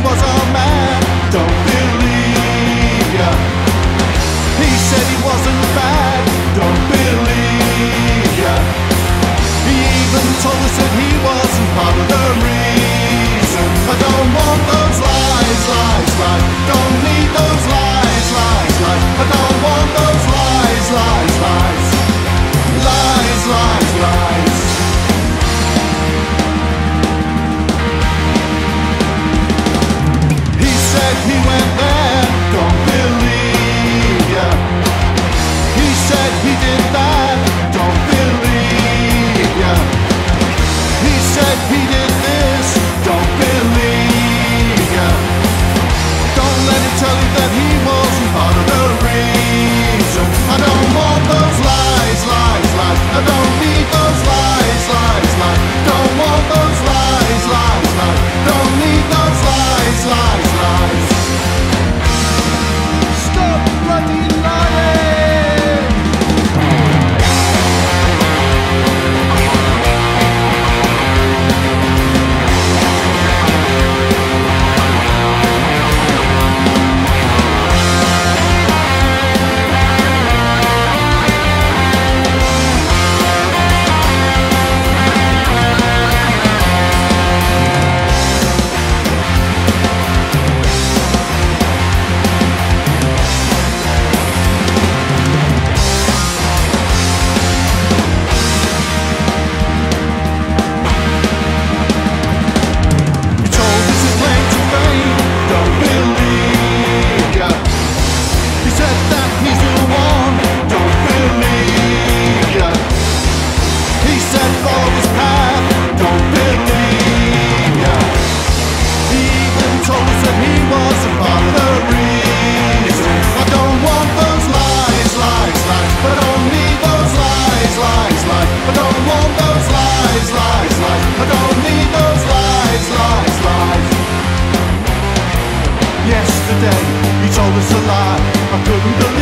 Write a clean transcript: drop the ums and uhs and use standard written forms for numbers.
was a man, don't believe ya. He said he wasn't bad, don't believe ya. He even told us that he wasn't part of the reason. I don't want those lies, lies, lies. Don't need those lies, lies, lies. I don't want those lies, lies, lies. Lies, lies, lies. He said he went there, don't believe ya. He said he did that, don't believe ya. He said he did this, don't believe ya. Don't let him tell you that he wasn't part of the reason. I don't want those lies, lies, lies. I don't need those lies, lies, lies. Don't want those lies, lies, lies. Don't need those lies, lies, lies. Stop bloody lying! Yesterday, he told us a lie, I couldn't believe.